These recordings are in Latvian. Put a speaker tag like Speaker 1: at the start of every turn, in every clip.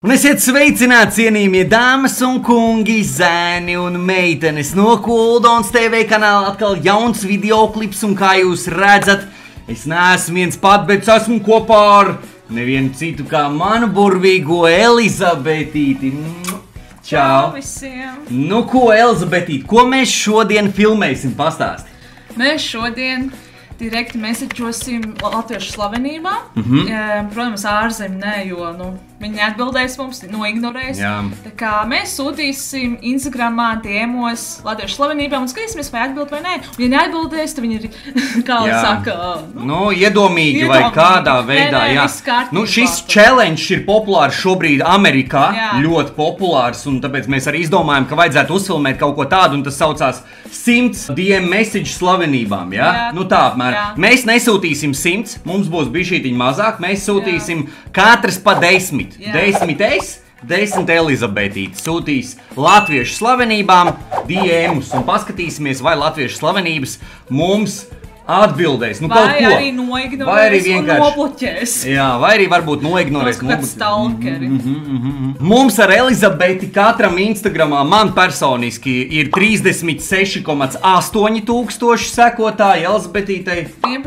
Speaker 1: Un esiet sveicināti, cienījamie dāmas un kungi, zēni un meitenes no Kuldons TV kanāla. Atkal jauns videoklips, un kā jūs redzat, es neesmu viens pat, bet esmu kopā ar nevienu citu kā manu burvīgo Elizabetīti. Čau
Speaker 2: visiem!
Speaker 1: Nu ko, Elizabetīti, ko mēs šodien filmēsim, pastāsti?
Speaker 2: Mēs šodien direkti mēsečosim latviešu slavenībām. Protams, ārzem ne, jo viņi neatbildēs mums, noignorēs.
Speaker 1: Jā.
Speaker 2: Tā kā mēs sūtīsim Instagramā, DMos latviešu slavenībām un skatīsimies, vai atbild vai nē. Un ja neatbildēs, tad viņi ir, kā lai saka,
Speaker 1: iedomīgi vai kādā veidā.
Speaker 2: Nē,
Speaker 1: jā.
Speaker 2: viss kārtībā.
Speaker 1: Šis challenge ir populārs šobrīd Amerikā,
Speaker 2: Jā.
Speaker 1: ļoti populārs, un tāpēc mēs arī izdomājam, ka vajadzētu uzfilmēt kaut ko tādu, un tas saucās 100 DM message slavenībām, jā?
Speaker 2: Jā.
Speaker 1: Nu tā apmēram.
Speaker 2: Jā.
Speaker 1: Mēs nesūtīsim 100, mums būs bišķītiņ mazāk, mēs sūtīsim katrs pa 10.
Speaker 2: Jā.
Speaker 1: 10 es, 10 Elizabetīti sūtīs latviešu slavenībām DMus, un paskatīsimies, vai latviešu slavenības mums atbildēs. Nu,
Speaker 2: vai arī noignorēs
Speaker 1: vai arī vienkārši
Speaker 2: un nobloķēs.
Speaker 1: Jā, vai arī varbūt noignorēs.
Speaker 2: Kaut kāds stalkeri.
Speaker 1: Mums ar Elizabeti katram Instagramā, man personiski, ir 36,8 tūkstoši sekotāji, Elizabetītei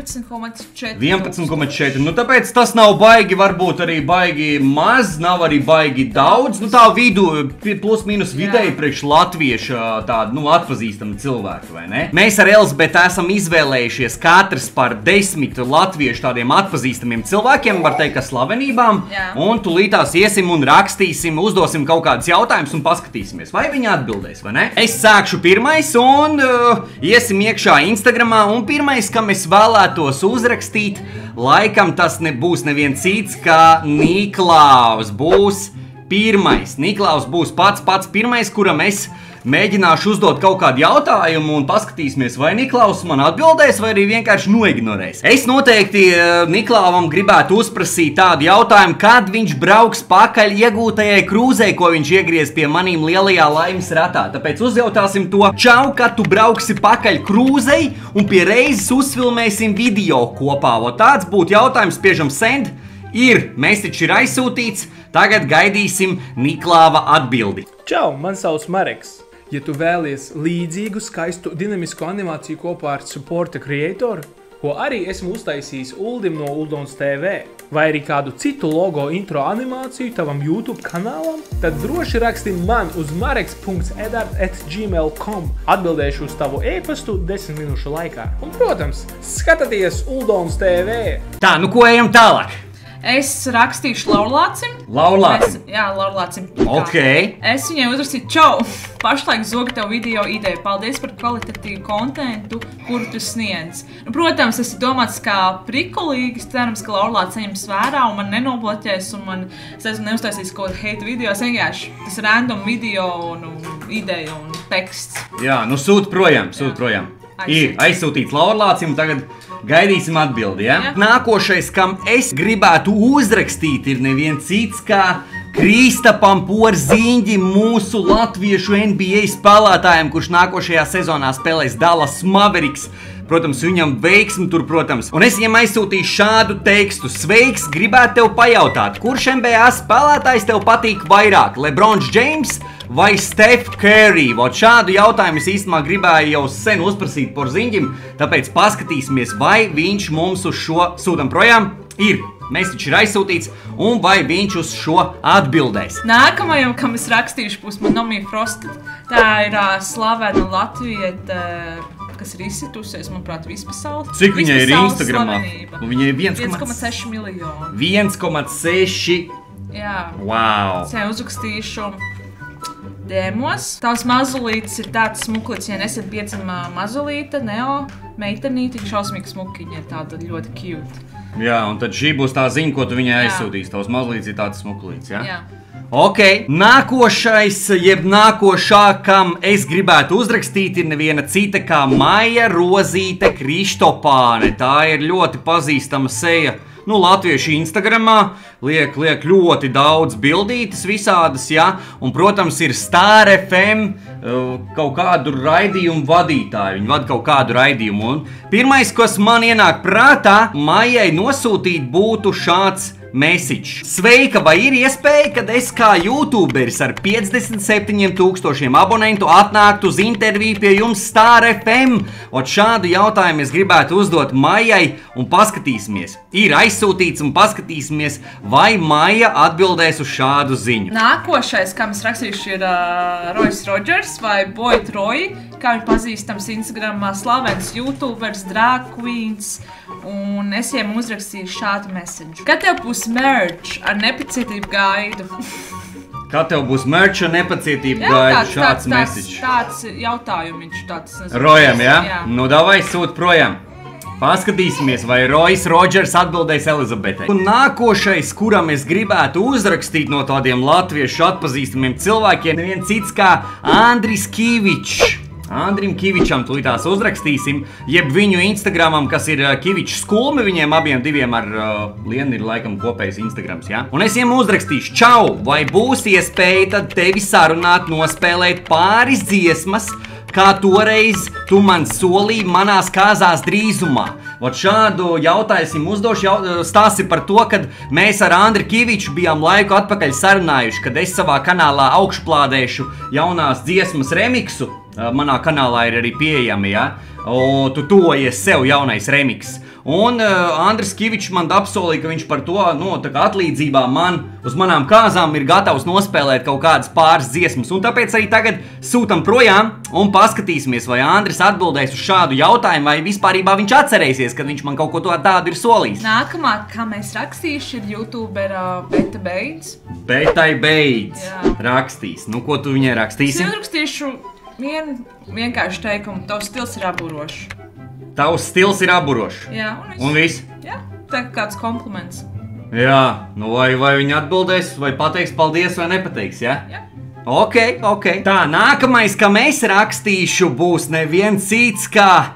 Speaker 2: 11,4.
Speaker 1: 11,4. Nu, tāpēc tas nav baigi, varbūt arī baigi maz, nav arī baigi daudz. Nu, tā vidu, plus mīnus vidēji priekš latviešu tādu, atpazīstamu cilvēku, vai ne? Mēs ar Elizabeti esam izvēlējušies katrs par 10 latviešu tādiem atpazīstamiem cilvēkiem, var teikt, ka slavenībām.
Speaker 2: Jā.
Speaker 1: Un tulītās iesim un rakstīsim, uzdosim kaut kādus jautājumus un paskatīsimies, vai viņi atbildēs, vai ne? Es sākšu pirmais un iesim iekšā Instagramā, un pirmais, kam es vēlētos uzrakstīt, laikam tas nebūs neviens cits, kā Niklaus būs pirmais. Niklaus būs pats pirmais, kuram es mēģināšu uzdot kaut kādu jautājumu un paskatīsimies, vai Niklaus man atbildēs, vai arī vienkārši noignorēs. Es noteikti Niklauvam gribētu uzprasīt tādu jautājumu, kad viņš brauks pakaļ iegūtajai krūzei, ko viņš iegriez pie manīm lielajā laimes ratā. Tāpēc uzjautāsim to, čau, kad tu brauksi pakaļ krūzei un pie reizes uzfilmēsim video kopā. O tāds būtu jautājums, spiežam send. Message ir aizsūtīts, tagad gaidīsim Niklāva atbildi.
Speaker 3: Čau, man sauc Mareks. Ja tu vēlies līdzīgu, skaistu, dinamisku animāciju kopā ar supporta creatoru, ko arī esmu uztaisījis Uldim no Uldons TV, vai arī kādu citu logo intro animāciju tavam YouTube kanālam, tad droši raksti man uz mareks.edard@gmail.com. Atbildēšu uz tavu e-pastu 10 minūšu laikā. Un, protams, skatieties Uldons TV!
Speaker 1: Tā, nu ko ejam tālāk?
Speaker 2: Es rakstīšu Laurlācim.
Speaker 1: Laurlācim?
Speaker 2: Jā, Laurlācim.
Speaker 1: Ok.
Speaker 2: Es viņai uzrakstīju, čau, pašlaik zoga tev video ideju. Paldies par kvalitatīvu kontentu, kuru tu sniedz. Nu, protams, tas ir domāts kā prikulīgi. Cerams, ka Laurlāts saņems vērā un man nenobloķēs un man, es esmu neuztaisījis kaut kādu hate video. Es vienkārši tas random video un ideja un teksts.
Speaker 1: Jā, nu sūt projām. Ir aizsūtīts Laurlācim, tagad gaidīsim atbildi, ja?
Speaker 2: Jā.
Speaker 1: Nākošais, kam es gribētu uzrakstīt, ir neviens cits kā Kristapam Porziņģim, mūsu latviešu NBA spēlētājiem, kurš nākošajā sezonā spēlēs Dallas Mavericks. Protams, viņam veiksmi tur, protams. Un es viņam aizsūtīšu šādu tekstu. Sveiks, gribētu tev pajautāt, kurš NBA spēlētājs tev patīk vairāk? LeBrons James vai Steph Curry? Vot šādu jautājumu es īstenībā gribēju jau sen uzprasīt Porziņģim, tāpēc paskatīsimies, vai viņš mums uz šo sūtam projām message ir aizsūtīts, un vai viņš uz šo atbildēs.
Speaker 2: Nākamajam, kam es rakstīšu, būs Manomija Frosta. Tā ir slavena latvieta, kas ir izsitusies, manuprāt, vispasaules.
Speaker 1: Cik viņai ir Instagramā? Viņai
Speaker 2: 1,6 miljonu.
Speaker 1: 1,6.
Speaker 2: Jā.
Speaker 1: Wow.
Speaker 2: Es viņai uzrakstīšu demos. Tavs mazulītis ir tāds smuklīts, ja nesen piedzima mazulīta, Neo, meitenīti, šausmīgi smukiņa, tāda ļoti cute.
Speaker 1: Jā, un tad šī būs tā ziņa, ko tu viņai aizsūtīsi. Tavs mazlīts ir tāds smuklīts, jā?
Speaker 2: Jā.
Speaker 1: Ok, nākošais, jeb nākošā, kam es gribētu uzrakstīt, ir neviena cita kā Maija Rozīte Kristopāne. Tā ir ļoti pazīstama seja. Latvieši Instagramā liek ļoti daudz bildītes visādas, jā. Un, protams, ir Star FM kaut kādu raidījumu vadītāju. Viņi vada kaut kādu raidījumu. Un pirmais, kas man ienāk prātā, Maijai nosūtīt būtu šāds message. Sveika, vai ir iespēja, kad es kā youtuberis ar 57,000 abonentu atnāktu uz interviju pie jums Star FM? Ot šādu jautājumu es gribētu uzdot Maijai un paskatīsimies. Ir aizsūtīts un paskatīsimies, vai Maija atbildēs uz šādu ziņu.
Speaker 2: Nākošais, kā mēs rakstīšu, ir Royce Rodgers vai Boy Troy, kā viņš pazīstams Instagramā, slavens YouTubers, drag queens, un es viņiem uzrakstīju šādu message. Kad tev būs merch, ar nepacietību gaidu?
Speaker 1: Kad tev būs merch, ar nepacietību gaidu šāds message?
Speaker 2: Tāds jautājumiņš, tāds.
Speaker 1: Rojam, ja? Nu, davai sūt projām. Paskatīsimies, vai Royce Rodgers atbildēs Elizabetei. Un nākošais, kuram es gribētu uzrakstīt no tādiem latviešu atpazīstamiem cilvēkiem, neviens cits kā Andris Kivičs. Andrim Kivičam tūlītās uzrakstīsim, jeb viņu Instagramam, kas ir Kivičs Skulme, viņiem abiem diviem ar Lienu ir laikam kopējs Instagrams, ja? Un es viņiem uzrakstīšu, čau, vai būs iespēja tad tevi sarunāt, nospēlēt pāris dziesmas, kā toreiz tu man solīji manās kāzās drīzumā. Ot šādu jautājusim uzdošu, stāsti par to, kad mēs ar Andri Kiviču bijām laiku atpakaļ sarunājuši, kad es savā kanālā augšplādēšu jaunās dziesmas remiksu. Manā kanālā ir arī pieejami, ja? Tu tuvojies sev jaunais remiks. Un Andris Kivičs man apsolīja, ka viņš par to, tā kā atlīdzībā uz manām kāzām ir gatavs nospēlēt kaut kādas pāris dziesmas. Un tāpēc arī tagad sūtam projām un paskatīsimies, vai Andris atbildēs uz šādu jautājumu, vai vispārībā viņš atcerēsies, kad viņš man kaut ko tādu ir solījis.
Speaker 2: Nākamā, kā mēs rakstīšu, ir YouTubera Beta Beidz.
Speaker 1: Betai Beidz rakstīs. Nu, ko tu viņai rakstīsi?
Speaker 2: Es rakstīšu vienkārši teikumu, tavs stils ir aburošs.
Speaker 1: Tavs stils ir aburošs.
Speaker 2: Jā,
Speaker 1: un viss?
Speaker 2: Jā, tā kā kāds kompliments.
Speaker 1: Jā, nu vai viņi atbildēs, vai pateiks paldies, vai nepateiks, ja?
Speaker 2: Jā.
Speaker 1: Ok. Tā, nākamais, kam es rakstīšu, būs neviens cits kā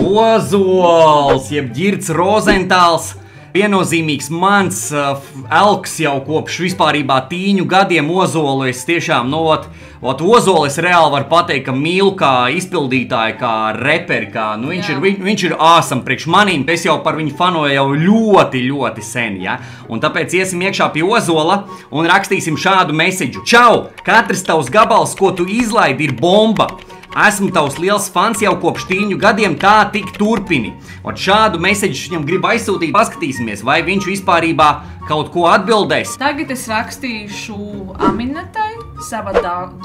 Speaker 1: Ozols, jeb Girts Rozentāls. Viennozīmīgs mans elks jau kopš vispārībā tīņu gadiem Ozolu. Es tiešām, Ozolu es reāli varu pateikt, ka mīlu kā izpildītāju, kā reperi, viņš ir awesome priekš manīm. Es jau par viņu fanoju jau ļoti, ļoti sen, ja? Un tāpēc iesim iekšā pie Ozola un rakstīsim šādu message. Čau! Katrs tavs gabals, ko tu izlaidi, ir bomba! Esmu tavs liels fans jau kopš tīņu gadiem, tā tik turpini. Ot šādu message viņam gribu aizsūtīt, paskatīsimies, vai viņš vispārībā kaut ko atbildēs.
Speaker 2: Tagad es rakstīšu Aminatai, sava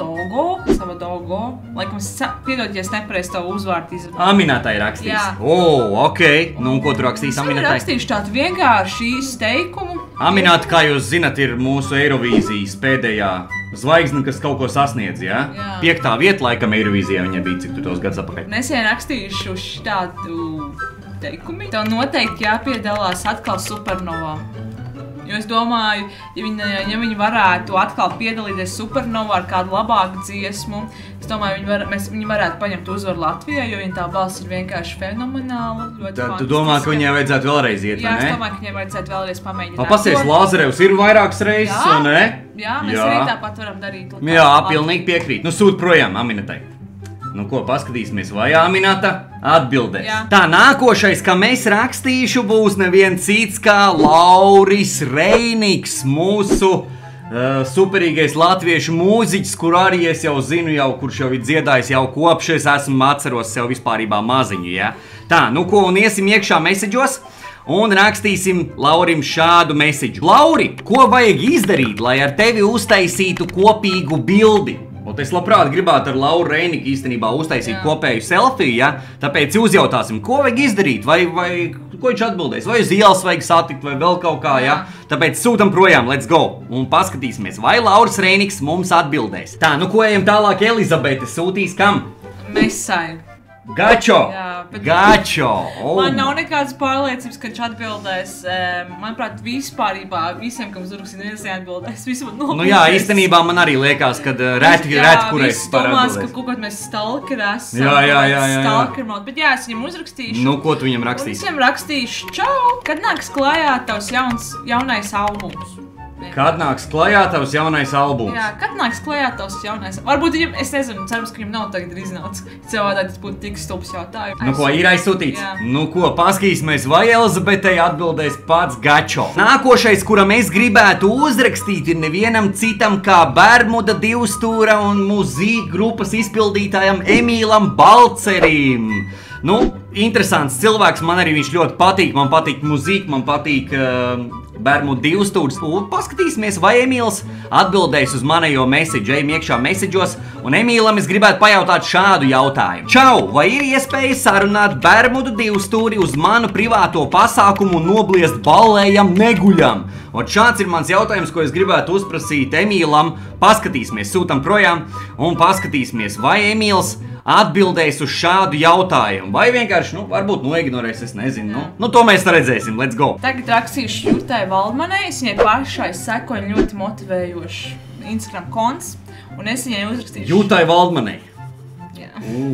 Speaker 2: dogo. Laikam es piedod, ja es nepareizi tavu uzvārdu izrunāju.
Speaker 1: Aminatai rakstīs?
Speaker 2: Jā.
Speaker 1: Ok. Nu, ko tu rakstīsi Aminatai?
Speaker 2: Es rakstīšu tādu vienkārši īstu teikumu.
Speaker 1: Aminata, kā jūs zinat, ir mūsu Eirovīzijas pēdējā zvaigzne, kas kaut ko sasniedz, ja?
Speaker 2: Jā.
Speaker 1: 5. vieta laikam Eirovīzijā viņa bija, cik tu tos gadus atpakaļ.
Speaker 2: Nesen rakstīšu tādu teikumu. Tev noteikti jāpiedalās atkal Supernovā. Jo es domāju, ja viņi varētu atkal piedalīties Supernovā ar kādu labāku dziesmu, es domāju, viņi varētu paņemt uzvaru Latvijā, jo viņa tā balss ir vienkārši fenomenāla.
Speaker 1: Tu domā, ka viņai vajadzētu vēlreiz iet, vai ne?
Speaker 2: Jā, es domāju, ka viņai vajadzētu vēlreiz pamēģināt.
Speaker 1: Pasies, Lāzarevs ir vairākas reizes, vai ne?
Speaker 2: Jā, mēs arī tāpat varam darīt.
Speaker 1: Jā, pilnīgi piekrīt. Nu, sūt projām Aminatai. Nu, ko paskatīsimies, vai Aminata atbildēs.
Speaker 2: Jā.
Speaker 1: Tā, nākošais, kam es rakstīšu, būs neviens cits kā Lauris Reiniks, mūsu superīgais latviešu mūziķis, kur arī es jau zinu, kurš jau ir dziedājis jau kopš es atceros sev vispārībā maziņu, ja? Tā, nu ko, un iesim iekšā message'os un rakstīsim Laurim šādu message. Lauri, ko vajag izdarīt, lai ar tevi uztaisītu kopīgu bildi? Es labprāt gribētu ar Lauru Reiniku īstenībā uztaisīt kopēju selfiju, ja? Tāpēc uzjautāsim, ko vajag izdarīt, vai ko viņš atbildēs, vai uz ielas vajag satikt, vai vēl kaut kā, ja? Tāpēc sūtam projām, let's go, un paskatīsimies, vai Lauris Reiniks mums atbildēs. Tā, nu ko ejam tālāk, Elizabete sūtīs kam?
Speaker 2: Mesai.
Speaker 1: Gačo! Gačo!
Speaker 2: Man nav nekādas pārliecības, ka viņš atbildēs. Manuprāt, vispārībā visiem, kam uzrakstīt, neviens neatbildēs.
Speaker 1: Nu jā, īstenībā man arī liekas, ka reti kurēs par atbildēs.
Speaker 2: Ka kaut kāds mēs stalkeri esam.
Speaker 1: Jā.
Speaker 2: Bet jā, es viņam uzrakstīšu.
Speaker 1: Nu, ko tu viņam rakstīsi?
Speaker 2: Un es viņam rakstīšu, čau! Kad nāks klājā tavs jaunais albums?
Speaker 1: Kad nāks klajā tavs jaunais albums?
Speaker 2: Jā, kad nāks klajā tavs jaunais? Varbūt viņam, es nezinu, cerams, ka viņam nav tagad iznācis. Cilvēdāk tas būtu tik stulbs jautājums.
Speaker 1: Nu ko, ir aizsūtīts?
Speaker 2: Jā.
Speaker 1: Nu ko, paskatīsimies, vai Elizabetei atbildēs pats Gačo. Nākošais, kuram es gribētu uzrakstīt, ir nevienam citam kā Bermuda divstūra un mūzīka grupas izpildītājam Emīlam Balcerim. Nu, interesants cilvēks, man arī viņš ļoti patīk, man patīk mūzīka, man patīk Bermuda divstūrs. Un paskatīsimies, vai Emīls atbildēs uz manējo message, ejam iekšā messageos, un Emīlam es gribētu pajautāt šādu jautājumu. Čau, vai ir iespēja sarunāt Bermuda divstūri uz manu privāto pasākumu un nobliest ballējam neguļam? Un šāds ir mans jautājums, ko es gribētu uzprasīt Emīlam. Paskatīsimies, sūtam projām un paskatīsimies, vai Emīls atbildēs uz šādu jautājumu. Vai vienkārši, varbūt noignorēs, es nezinu. Nu, to mēs redzēsim, let's go.
Speaker 2: Tagad rakstīšu Jutai Valdmanai, es viņai pašai sekoju ļoti motivējoši Instagram konts, un es viņai uzrakstīšu.
Speaker 1: Jutai Valdmanai.
Speaker 2: Jā.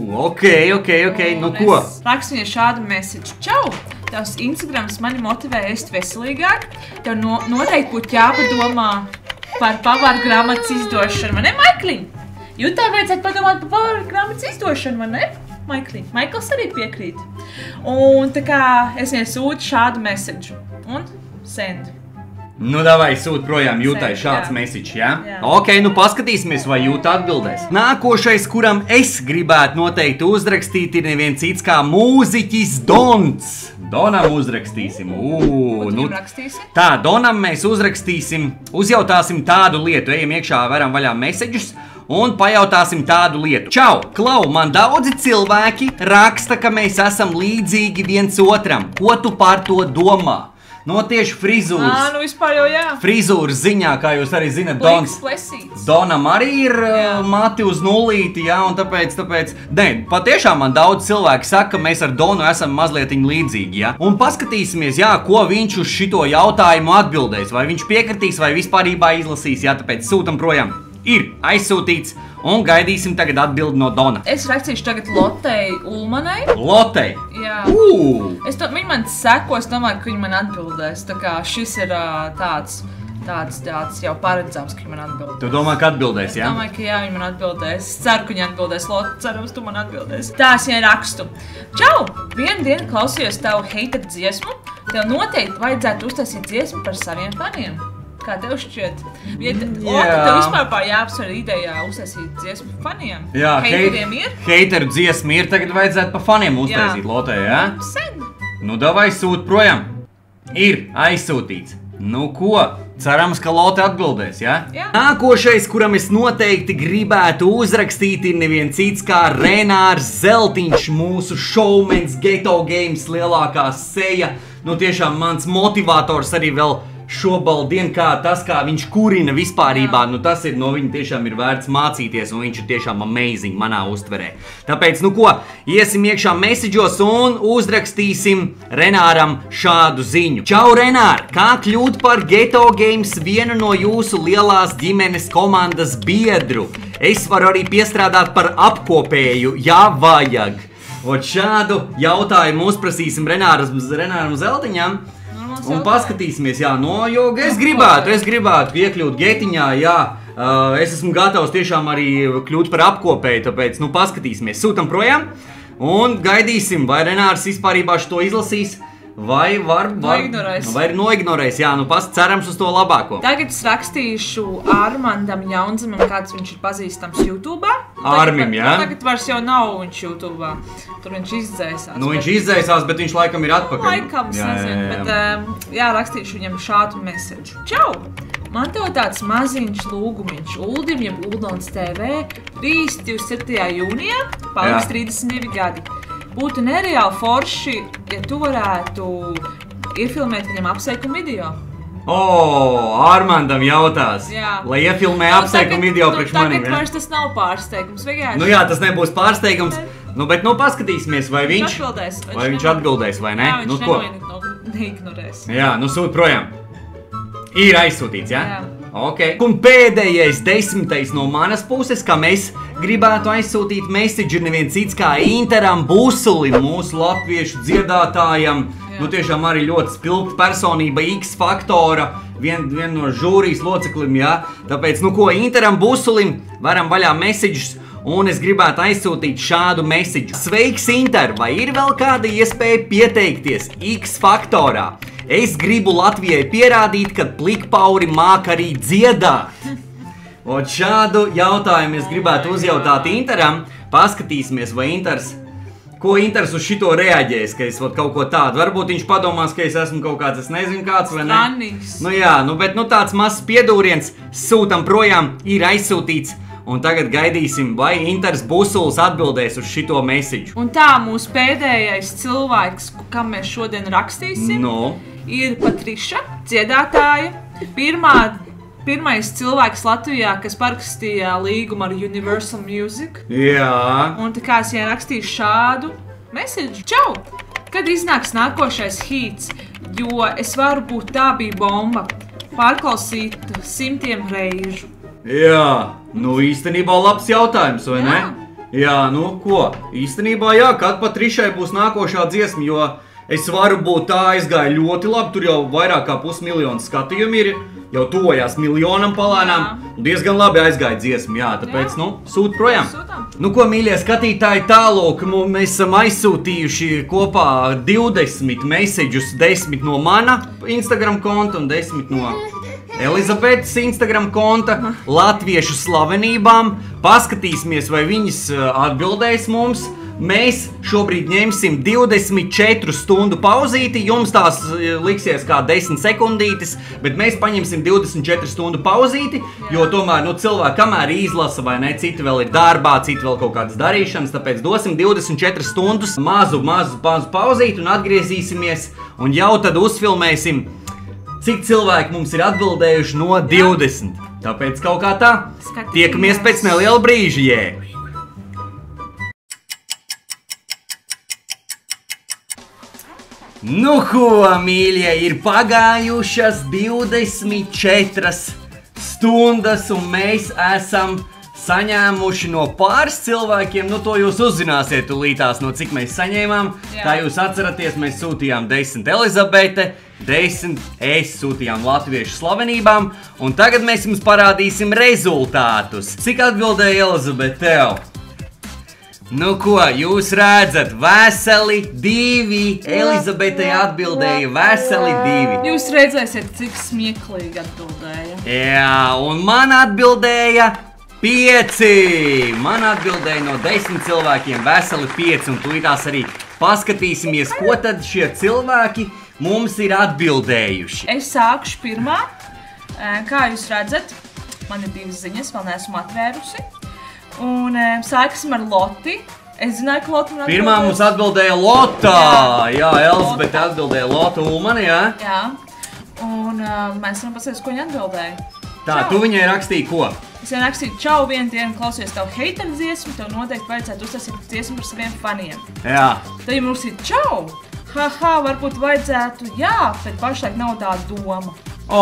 Speaker 1: Ok, nu ko?
Speaker 2: Es rakstu viņai šādu message. Čau! Tavs Instagrams mani motivē ēst veselīgāk. Tev noteikti būtu jāpadomā par pavāru grāmatas izdošanu, vai ne, Maikliņ? Jutai vajadzētu padomāt par pavāru grāmatas izdošanu, vai ne, Maikliņ? Maikls arī piekrīt. Un tā kā es viņai sūtu šādu message. Un send.
Speaker 1: Nu, davai, sūt projām Jutai
Speaker 2: Send,
Speaker 1: šāds
Speaker 2: jā.
Speaker 1: message, jā?
Speaker 2: Jā.
Speaker 1: Ok, nu paskatīsimies, vai Juta atbildēs. Nākošais, kuram es gribētu noteikti uzrakstīt, ir neviens cits kā mūziķis Dons. Donam uzrakstīsim.
Speaker 2: Ko tu
Speaker 1: Nu,
Speaker 2: viņam rakstīsi?
Speaker 1: tā, Donam mēs uzrakstīsim, uzjautāsim tādu lietu. Ejam iekšā, varam vaļā messages un pajautāsim tādu lietu. Čau, Klau, man daudzi cilvēki raksta, ka mēs esam līdzīgi viens otram. Ko tu par to domā? No tieši frizūras.
Speaker 2: Nu vispār jau jā.
Speaker 1: Frizūras ziņā, kā jūs arī zinat,
Speaker 2: Pliks plesīts.
Speaker 1: Donam arī ir
Speaker 2: Jā.
Speaker 1: mati uz nulīti, jā, un tāpēc, ne, patiešām man daudz cilvēki saka, ka mēs ar Donu esam mazliet līdzīgi, jā. Un paskatīsimies, jā, ko viņš uz šito jautājumu atbildēs, vai viņš piekritīs, vai vispārībā izlasīs, jā, tāpēc sūtam projām. Ir aizsūtīts, un gaidīsim tagad atbildi no Dona.
Speaker 2: Es rakstīšu tagad Lotei Ulmanai.
Speaker 1: Lotei!
Speaker 2: Jā. Viņa man seko, es domāju, ka viņa man atbildēs. Tā kā šis ir tāds jau paredzams, ka viņa man atbildēs.
Speaker 1: Tu domā, ka atbildēs, jā?
Speaker 2: Es domāju, ka jā, viņa man atbildēs. Es ceru, ka viņa atbildēs. Lotte, cerams, tu man atbildēs. Tā es viņai rakstu. Čau! Vienu dienu klausījos tavu hateru dziesmu. Tev noteikti vajadzētu uztaisīt dziesmu par saviem faniem. Kā tev šķiet? Tev vispār jāapsver idejā uztaisīt dziesmu faniem.
Speaker 1: Jā,
Speaker 2: Hateriem ir?
Speaker 1: Hateru dziesmu ir, tagad vajadzētu pa faniem uztaisīt Lotei, jā?
Speaker 2: Sen.
Speaker 1: Nu, davai sūt projām. Ir aizsūtīts. Nu ko? Cerams, ka Lotte atbildēs, jā?
Speaker 2: Jā.
Speaker 1: Nākošais, kuram es noteikti gribētu uzrakstīt, ir neviens cits kā Renārs Zeltiņš, mūsu showmens, Ghetto Games lielākā seja. Nu, tiešām mans motivators arī vēl šobaldien, kā tas, kā viņš kurina vispārībā, nu tas ir no viņa tiešām ir vērts mācīties, un viņš ir tiešām amazing manā uztverē. Tāpēc, nu ko, iesim iekšā messageos un uzrakstīsim Renāram šādu ziņu. Čau, Renār! Kā kļūt par Ghetto Games vienu no jūsu lielās ģimenes komandas biedru? Es varu arī piestrādāt par apkopēju, ja vajag. Un šādu jautājumu uzprasīsim Renāram Zeltiņam. Un paskatīsimies, jā, jo es gribētu iekļūt getiņā, jā, es esmu gatavs tiešām arī kļūt par apkopēju, tāpēc, nu, paskatīsimies, sūtam projām un gaidīsim, vai Renārs vispārībā šo izlasīs, vai noignorēs, jā, nu, cerams uz to labāko.
Speaker 2: Tagad es rakstīšu Armandam Jaunzemam, kāds viņš ir pazīstams YouTube'ā.
Speaker 1: Armim, jā?
Speaker 2: Tagad vairs jau nav viņš YouTube'ā, tur viņš izdzēsās.
Speaker 1: Nu, viņš izdzēsās, bet viņš laikam ir atpakaļ.
Speaker 2: Laikam, es nezinu, bet jā, rakstīšu viņam šādu message. Čau! Man tev tāds maziņš lūgumiņš, Uldim, jeb Uldons TV, 27. jūnijā, paliks 32 gadi. Būtu nereāli forši, ja tu varētu iefilmēt viņam apsveikumu video.
Speaker 1: Armandam jautās,
Speaker 2: Jā.
Speaker 1: lai iefilmē apsveikumu video priekš manim,
Speaker 2: Tagad vairs tas nav pārsteigums, vienkārši.
Speaker 1: Nu jā, tas nebūs pārsteigums, nu, bet, nu, paskatīsimies, vai viņš atbildēs, vai ne?
Speaker 2: Jā, viņš
Speaker 1: Nu, ko?
Speaker 2: neignorēs.
Speaker 1: Jā, nu sūt projām. Ir aizsūtīts, jā?
Speaker 2: Jā.
Speaker 1: Ok. Un pēdējais 10. no manas puses, kam es gribētu aizsūtīt message, ir neviens cits kā Interam Busulim, mūsu latviešu dziedātājam. Jā. Nu tiešām arī ļoti spilgta personība, X faktora viena no žūrijas loceklim, jā. Tāpēc, nu ko, Interam Busulim varam vaļā messages, un es gribētu aizsūtīt šādu message. Sveiks, Inter, vai ir vēl kāda iespēja pieteikties X faktorā? Es gribu Latvijai pierādīt, ka plikpauri māk arī dziedāt. Un šādu jautājumu es gribētu uzjautāt Interam. Paskatīsimies, vai ko Inters uz šito reaģēs, ka es kaut ko tādu. Varbūt viņš padomās, ka es esmu kaut kāds, es nezinu kāds, vai ne?
Speaker 2: Stranīgs.
Speaker 1: Nu jā, bet tāds mazs piedūriens sūtam projām, ir aizsūtīts. Un tagad gaidīsim, vai Inters Busuls atbildēs uz šito message.
Speaker 2: Un tā mūsu pēdējais cilvēks, kam mēs šodien rakstīsim, ir Patriša, dziedātāja. Pirmais cilvēks Latvijā, kas parakstīja līgumu ar Universal Music.
Speaker 1: Jā.
Speaker 2: Un tā kā es viņai rakstīju šādu message. Čau! Kad iznāks nākošais hīts, jo es varu būt tā bija bomba, pārklausīt 100 reižu.
Speaker 1: Jā, nu īstenībā labs jautājums, vai ne? Jā, nu ko? Īstenībā jā, kad Patrišai būs nākošā dziesma, jo es varu būt tā aizgāja ļoti labi, tur jau vairāk kā 500 000 skatījumi ir. Jau tuvojās 1 000 000 palēnām, un diezgan labi aizgāja dziesma, jā, tāpēc, sūt projām. Nu, ko, mīļie skatītāji, tālūk, mēs esam aizsūtījuši kopā 20 messages, 10 no mana Instagram konta un 10 no Elizabetes Instagram konta, latviešu slavenībām. Paskatīsimies, vai viņas atbildēs mums. Mēs šobrīd ņemsim 24 stundu pauzīti, jums tās liksies kā 10 sekundītes, bet mēs paņemsim 24 stundu pauzīti, jo tomēr, cilvēki kamēr izlasa vai ne, citi vēl ir darbā, citi vēl kaut kādas darīšanas, tāpēc dosim 24 stundas mazu pauzīti un atgriezīsimies un jau tad uzfilmēsim, cik cilvēki mums ir atbildējuši no 20. Tāpēc kaut kā tā, tiekamies pēc neliela brīža, jē! Nu ko, mīļie, ir pagājušas 24 stundas un mēs esam saņēmuši no pāris cilvēkiem, to jūs uzzināsiet tūlītās, no cik mēs saņēmām. Jā. Tā jūs atceraties, mēs sūtījām 10 Elizabete, 10 es sūtījām latviešu slavenībām, un tagad mēs jums parādīsim rezultātus. Cik atbildēja Elizabete tev? Nu ko, jūs redzat, veseli 2. Elizabetei atbildēja veseli 2.
Speaker 2: Jūs redzēsiet, cik smieklīgi atbildēja.
Speaker 1: Jā, un man atbildēja 5. Man atbildēja no 10 cilvēkiem veseli 5, un tūlītās arī paskatīsimies, ko tad šie cilvēki mums ir atbildējuši.
Speaker 2: Es sākšu pirmā. Kā jūs redzat, man ir 2 ziņas, vēl neesmu atvērusi. Un sāksim ar Loti. Es zināju, ka Lota man atbildēja.
Speaker 1: Pirmā mums atbildēja Lota. Jā, Elizabete atbildēja Lota Ulmani, jā?
Speaker 2: Jā. Un mēs varam pasēst, ko viņa atbildēja.
Speaker 1: Tā, tu viņai rakstīji ko?
Speaker 2: Es viņai rakstīju, čau, vienu dienu klausies tavu hateru dziesmu, tev noteikti vajadzētu uztaisīt dziesmu par saviem faniem.
Speaker 1: Jā.
Speaker 2: Tad viņa mums ir, čau, haha, varbūt vajadzētu, jā, bet pašlaik nav tā doma.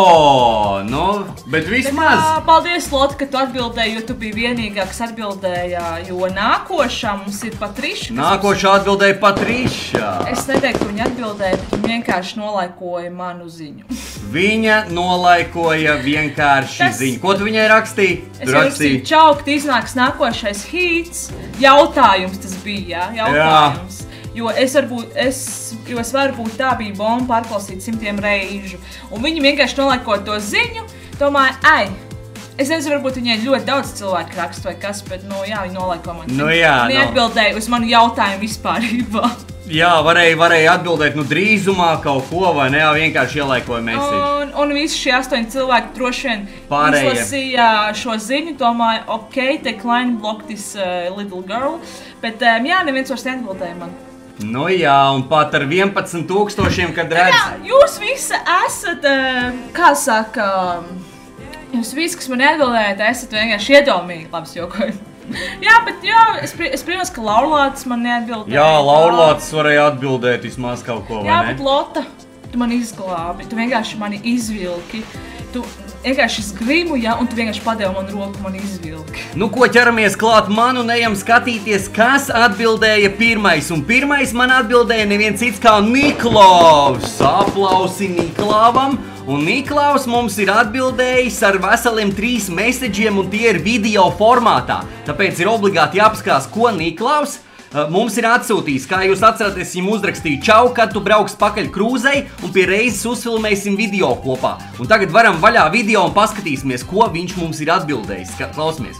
Speaker 1: Bet vismaz.
Speaker 2: Paldies, Lota, ka tu atbildēji, jo tu biji vienīgā, kas atbildēja, jo nākošā mums ir Patriša.
Speaker 1: Nākošā atbildēja Patriša.
Speaker 2: Es neteiktu, ka viņa atbildēja, bet viņa vienkārši nolaikoja manu ziņu.
Speaker 1: Viņa nolaikoja vienkārši ziņu. Ko tu viņai rakstīji?
Speaker 2: Es rakstīju, čau, kad iznāks nākošais hīts. Jautājums tas bija, jā? Jautājums. Jā. Jo es varu būt tā bija bomba pārklausīt 100 reižu. Un viņi vienkārši nolaiko to ziņu, domāju, es nezinu, varbūt viņai ļoti daudz cilvēku raksta vai kas, bet, jā, viņi nolaiko man. Viņi atbildēja uz manu jautājumu vispārībā. Jā,
Speaker 1: varēja atbildēt, drīzumā kaut ko, vai ne, vienkārši ielaikoja message.
Speaker 2: Un visi šie 8 cilvēki droši vien izlasīja šo ziņu, domāju, ok, decline block this little girl, bet, jā, neviens vairs neatbildēja man.
Speaker 1: Nu jā, un pat ar 11 000, kad redz...
Speaker 2: Jūs visi esat, kā saka, jūs visi, kas man atbildējat, esat vienkārši iedomīgi, labs jokoju. Jā, bet es priecājos, ka Laurlāts man neatbildēja. Jā,
Speaker 1: Laurlāts varēja atbildēt vismaz kaut ko, vai ne?
Speaker 2: Jā, bet Lota, tu mani izglābi, tu vienkārši mani izvilki. Tu vienkārši gribu, un tu vienkārši padevi man roku, man izvilki.
Speaker 1: Nu ko, ķeramies klāt man un ejam skatīties, kas atbildēja pirmais. Un pirmais man atbildēja neviens cits kā Niklavs. Aplausi Niklavam. Un Niklaus mums ir atbildējis ar veseliem 3 messageiem, un tie ir video formātā. Tāpēc ir obligāti jāpaskās, ko Niklaus mums ir atsūtījis. Kā jūs atceraties, viņam uzrakstīja čau, kad tu brauks pakaļ krūzei, un pie reizes uzfilmēsim video kopā. Un tagad varam vaļā video un paskatīsimies, ko viņš mums ir atbildējis. Klausamies.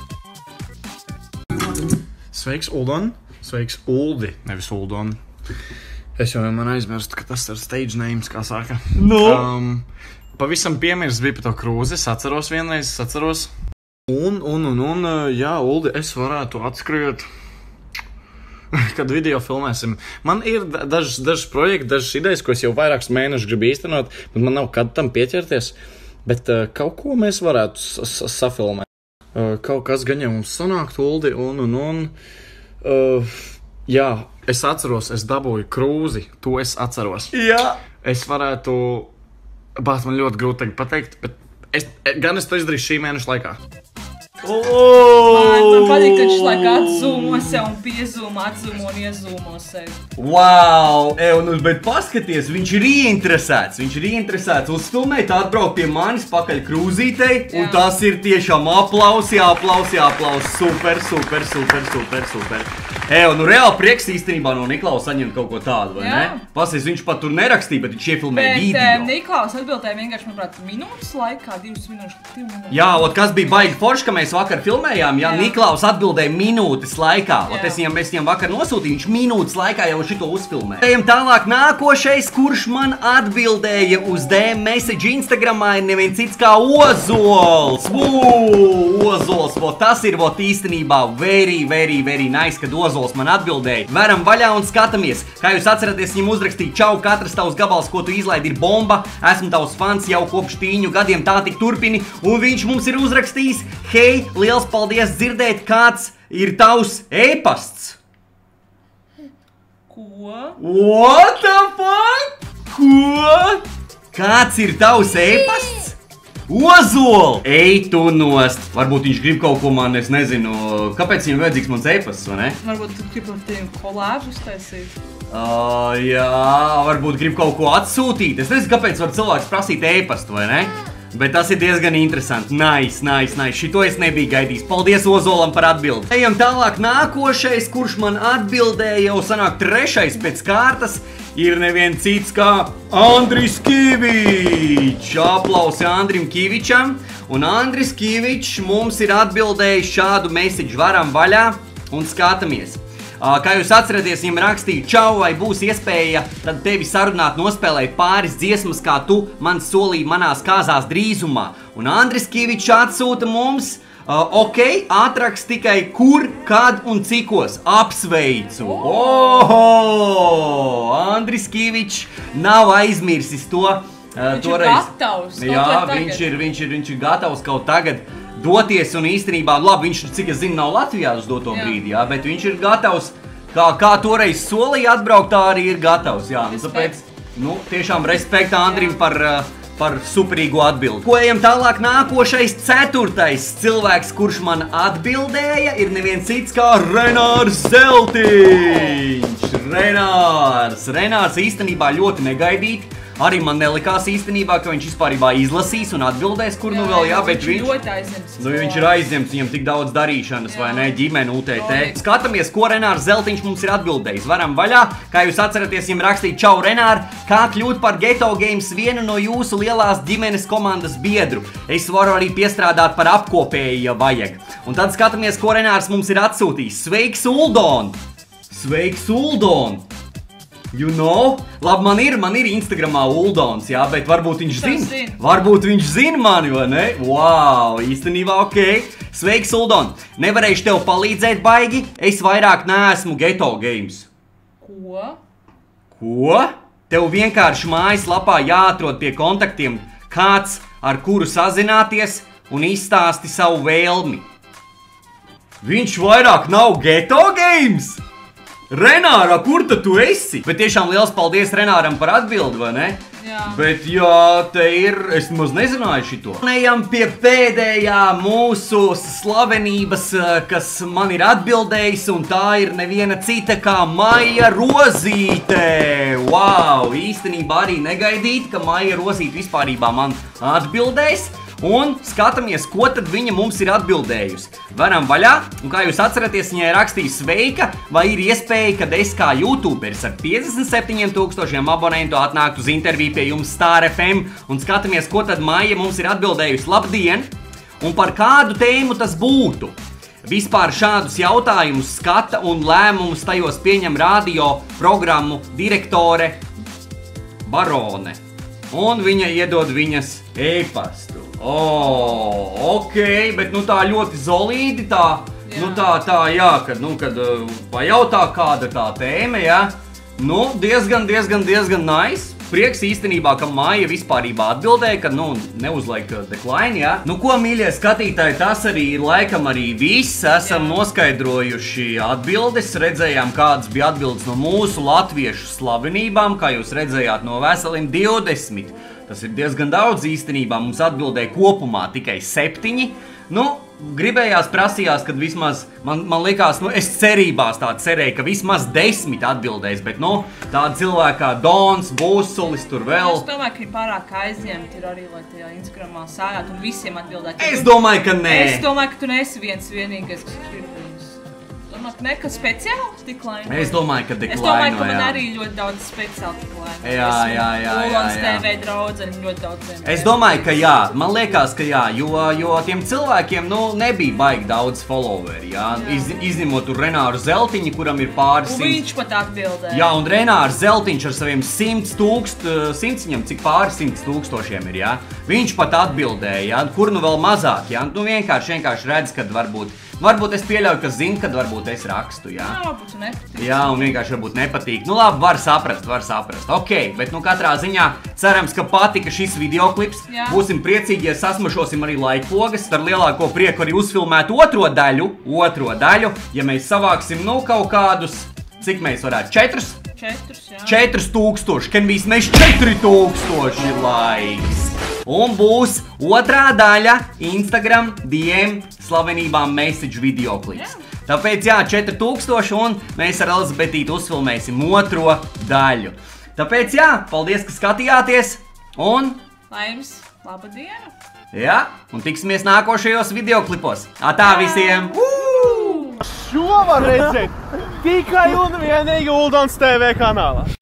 Speaker 4: Sveiks, Uldon. Sveiks, Uldi, nevis Uldon. Es jau man aizmirstu, ka tas ir stage names, kā saka. Pavisam piemirst bija par to krūzi, es atceros vienreiz, Un, jā, Uldi, es varētu atskriet, kad video filmēsim. Man ir dažas projekti, dažas idejas, ko es jau vairākus mēnešus gribu īstenot, bet man nav kad tam pieķerties. Bet kaut ko mēs varētu safilmēt. Kaut kas gan jau mums sanākt, Uldi, jā, es atceros, es dabūju krūzi, to es atceros.
Speaker 1: Jā.
Speaker 4: Es varētu, man ļoti grūti tagad pateikt, bet es to izdarīšu šī mēneša laikā.
Speaker 2: Man patīk, ka šis laika atzūmo sev un piezūmo, atzūmo un iezūmo sev.
Speaker 1: Wow, bet paskaties, viņš ir ieinteresēts. Uzfilmēt, atbraukt pie manis pakaļ krūzītei, un tas ir tiešām aplausi. Super. Reāli prieks īstenībā no Niklaus saņemt kaut ko tādu, vai ne? Pasies, viņš pat tur nerakstīja, bet viņš iefilmēja video.
Speaker 2: Bet Niklaus atbildēja vienkārši, manuprāt, minūtes laikā, 2 minūtes.
Speaker 1: Jā, kas bija baigi forši, ka mēs vakar filmējām, Niklaus atbildēja minūtes laikā. Es viņam vakar nosūtīju, viņš minūtes laikā jau šito uzfilmēja. Ejam tālāk, nākošais, kurš man atbildēja uz DM message Instagramā, ir neviens cits kā Ozols. Ozols, tas ir īstenībā very nice, kad Ozols man atbildēja. Veram vaļā un skatāmies. Kā jūs atceraties, viņam uzrakstīja čau, katrs tavs gabals, ko tu izlaidi, ir bomba. Esmu tavs fans jau kopš 3 gadiem, tā tik turpini. Un viņš mums ir uzrakstījis, hei, liels paldies dzirdēt, kāds ir tavs e-pasts.
Speaker 2: Ko?
Speaker 1: What the fuck? Ko? Kāds ir tavs e-pasts? Ozol! Ej tu nost! Varbūt viņš grib kaut ko man, es nezinu, kāpēc viņam vajadzīgs mans e-pasts, vai ne?
Speaker 2: Varbūt tu grib ar tiem kolāžu uztaisīt.
Speaker 1: Jā, varbūt grib kaut ko atsūtīt. Es nezinu, kāpēc var cilvēks prasīt e-pastu, vai ne? Bet tas ir diezgan interesanti. Nice. Šito es nebiju gaidījis. Paldies Ozolam par atbildi. Ejam tālāk, nākošais, kurš man atbildēja, jau sanāk 3. pēc kārtas, ir neviens cits kā Andris Kivičs. Aplausi Andrim Kivičam. Un Andris Kivičs mums ir atbildējis šādu message. Varam vaļā un skatāmies. Kā jūs atceraties, viņam rakstīja čau, vai būs iespēja tad tevi sarunāt, nospēlēt pāris dziesmas, kā tu man solīji manās kāzās drīzumā. Un Andris Kivičs atsūta mums, atrakst tikai kur, kad un cikos. Apsveicu! Andris Kivičs nav aizmirsis to.
Speaker 2: Viņš ir gatavs.
Speaker 1: Jā, viņš ir gatavs kaut tagad doties, un īstenībā, labi, viņš, cik es zinu, nav Latvijā uz doto brīdi, bet viņš ir gatavs, kā toreiz solīja atbraukt, tā arī ir gatavs, tāpēc, tiešām respekta Andrim par superīgo atbildi. Ko ejam tālāk, nākošais 4. cilvēks, kurš man atbildēja, ir neviens cits kā Renārs Zeltiņš. Renārs īstenībā ļoti negaidīt. Arī man nelikās īstenībā, ka viņš vispārībā izlasīs un atbildēs, kur nu vēl, bet viņš
Speaker 2: ļoti aizņemts.
Speaker 1: Viņš ir aizņemts, viņam tik daudz darīšanas, vai ne, ģimene, UTT. Skatāmies, ko Renārs Zeltiņš mums ir atbildējis. Varam vaļā, kā jūs atceraties, viņam rakstīja čau Renār, kā kļūt par Geto Games vienu no jūsu lielās ģimenes komandas biedru. Es varu arī piestrādāt par apkopēju, ja vajag. Un tad skatāmies, ko Renārs mums ir atsūtījis. Sveiks, Uldon! Labi, man ir Instagramā Uldons, bet varbūt viņš zina mani, vai ne? Wow, īstenībā ok. Sveiks, Uldon. Nevarēšu tev palīdzēt baigi, es vairāk neesmu Geto Games. Ko? Tev vienkārši mājaslapā jāatrod pie kontaktiem kāds, ar kuru sazināties un izstāsti savu vēlmi. Viņš vairāk nav Geto Games? Renāra, kur tu esi? Bet tiešām liels paldies Renāram par atbildi, vai ne? Bet jā, te ir, es nemaz nezināju šito. Ejam pie pēdējā mūsu slavenības, kas man ir atbildējis, un tā ir neviena cita kā Maija Rozīte. Wow, īstenībā arī negaidīt, ka Maija Rozīte vispārībā man atbildēs. Un skatāmies, ko tad viņa mums ir atbildējusi. Varam vaļā, un kā jūs atceraties, viņai rakstīja sveika, vai ir iespēja, kad es kā YouTuberis ar 57,000 abonentu atnāktu uz interviju pie jums Star FM, un skatāmies, ko tad Maija mums ir atbildējusi. Labdien! Un par kādu tēmu tas būtu? Vispār šādus jautājumus skata un lēmumus tajos pieņem radio programmu direktore Barone. Un viņa iedod viņas e-pastu. Ok, bet nu tā ļoti zolīdi, tā, nu tā, jā, kad pajautā kāda tā tēma, jā. Nu, diezgan nice. Prieks īstenībā, ka Maija vispārībā atbildēja, ka, nu, neuzlaik decline, jā. Nu, ko, mīļie skatītāji, tas arī ir laikam arī viss. Esam noskaidrojuši atbildes, redzējām, kādas bija atbildes no mūsu latviešu slavenībām, kā jūs redzējāt no veseliem 20. Tas ir diezgan daudz īstenībā, mums atbildēja kopumā tikai 7. Nu, gribējās, prasījās, kad vismaz, man likās, nu, es cerībās tā cerēju, ka vismaz 10 atbildēs, bet, nu, tāda cilvēka kā Dons, Būsulis, tur vēl.
Speaker 2: Es domāju, ka ir pārāk aizņemti ir arī, lai tajā Instagramā sājāt un visiem atbildēt.
Speaker 1: Es domāju, ka nē.
Speaker 2: Es domāju, ka tu neesi vienīgais, kas ir viņus. Domāju, ka nekas speciāls tik laino.
Speaker 1: Es domāju, ka tik laino, jā.
Speaker 2: Es domāju, ka man arī ļoti daudz speciāli tik laino.
Speaker 1: Jā.
Speaker 2: Ulons TV draudzeni ļoti daudz.
Speaker 1: Es domāju, ka jā, man liekas, ka jā, jo tiem cilvēkiem, nu, nebija baigi daudz followeri, jā. Izņemot tur Renāru Zeltiņu, kuram ir pāris 100.
Speaker 2: Un viņš pat atbildēja.
Speaker 1: Jā, un Renārs Zeltiņš ar saviem 100 viņam cik pāris 100,000 ir, jā. Viņš pat atbildēja, jā, kur nu vēl mazāk, jā. Nu, vienkārši redz, kad varbūt es pieļauju, ka zinu, kad varbūt es rakstu, jā.
Speaker 2: Jā, varbūt nepatīk.
Speaker 1: Jā, un vienkārši varbūt nepatīk. Nu labi, var saprast. Ok, bet nu katrā ziņā cerams, ka patika šis videoklips.
Speaker 2: Jā.
Speaker 1: Būsim priecīgi, ja sasmašosim arī laikpogas. Ar lielāko prieku arī uzfilmēt otro daļu, ja mēs savāksim, nu, kaut kādus, cik mēs varētu, 4? 4,000, kad mēs 4,000 laiks. Un būs otrā daļa Instagram DM slavenībām message videoklips. Tāpēc jā, 4,000 un mēs ar Elizabetīti uzfilmēsim otro daļu. Tāpēc jā, paldies, ka skatījāties un...
Speaker 2: Lai jums laba diena!
Speaker 1: Jā, un tiksimies nākošajos videoklipos. Atā visiem!
Speaker 5: Šo var redzēt tikai un vienīgi Uldons TV kanālā.